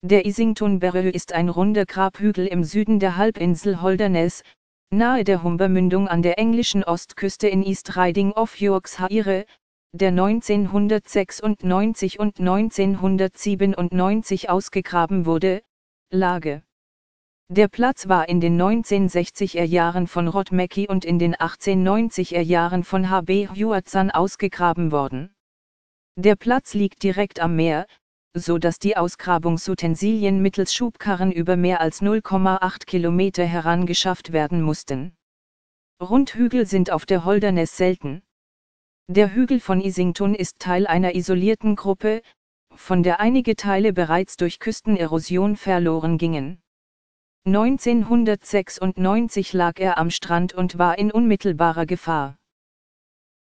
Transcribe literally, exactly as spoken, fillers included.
Der Isington-Berø ist ein runder Grabhügel im Süden der Halbinsel Holderness, nahe der Humber-Mündung an der englischen Ostküste in East Riding of Yorkshire, der neunzehnhundertsechsundneunzig und neunzehnhundertsiebenundneunzig ausgegraben wurde. Lage: Der Platz war in den neunzehnhundertsechziger Jahren von Rod Mackey und in den achtzehnhundertneunziger Jahren von H B Hewatson ausgegraben worden. Der Platz liegt direkt am Meer, so dass die Ausgrabungsutensilien mittels Schubkarren über mehr als null Komma acht Kilometer herangeschafft werden mussten. Rundhügel sind auf der Holderness selten. Der Hügel von Isington ist Teil einer isolierten Gruppe, von der einige Teile bereits durch Küstenerosion verloren gingen. neunzehnhundertsechsundneunzig lag er am Strand und war in unmittelbarer Gefahr.